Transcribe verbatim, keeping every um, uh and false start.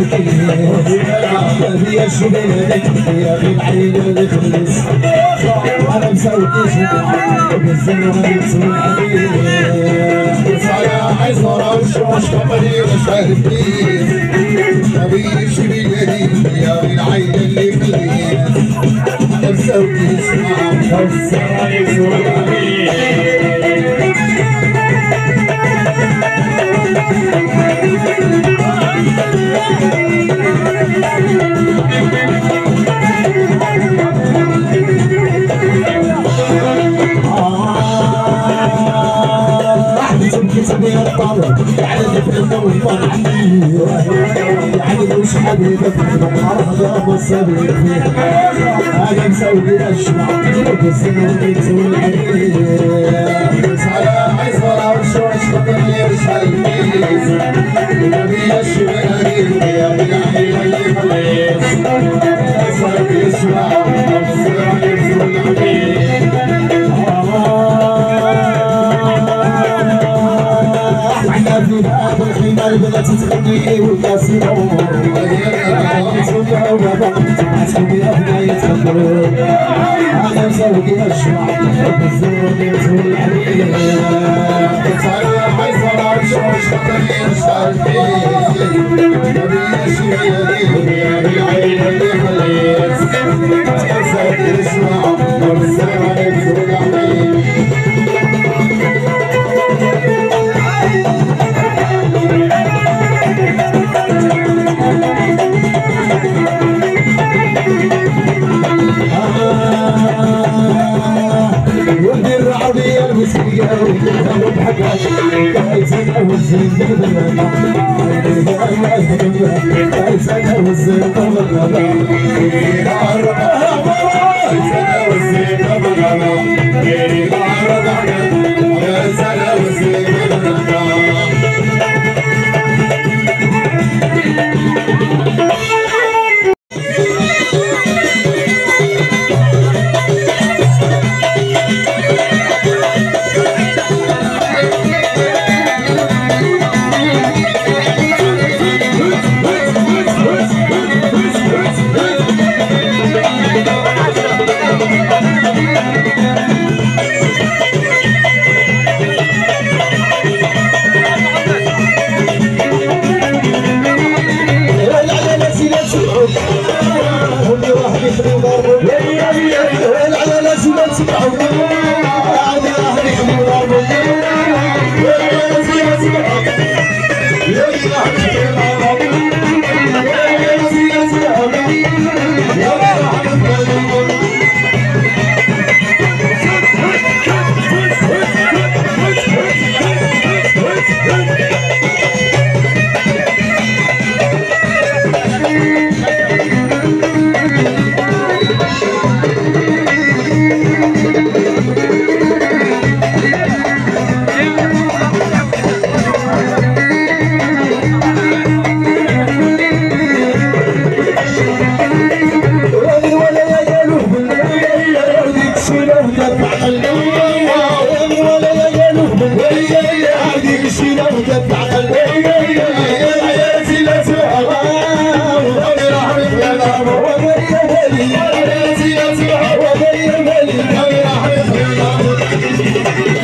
يا شباب يا بالعين اللي خلص انا مسويش بالزمن نسوي الحديد على عزرا وشوش قبلي وشهر الدين نبي شبي اليدين يا بالعين اللي خلص انا مسويش معاك الزمن نسوي الحديد سبيل الطالب يعني الفيلم والفرح يعني مش حبيبي في الحرب والسبيل انا مسوي الشمع وبالسنة نسوي الحديد بس على عزرا وشوش خطرني مش هالميز نبي الشمال يا بالعين اللي خليص مسوي الشمع وبالسنة نسوي الحديد في باب الخمار بغات تغني والكاسينو تسوقها وبابا تسوقها بناية تخبرو أنا مسوقي الشمع بالزور نسوي الحديد تعالى حيصرا وشوش خطرني مش عارفين نبي شوية يا بالعين اللي خليت مسوقي الشمع بالزور نسوي الحديد ولدي الرعبية المسكية وكلها وبحكاش كايسة والزين بالغلا كايسة والزين بالغلا كايسة والزين بالغلا كايسة والزين بالغلا Thank you.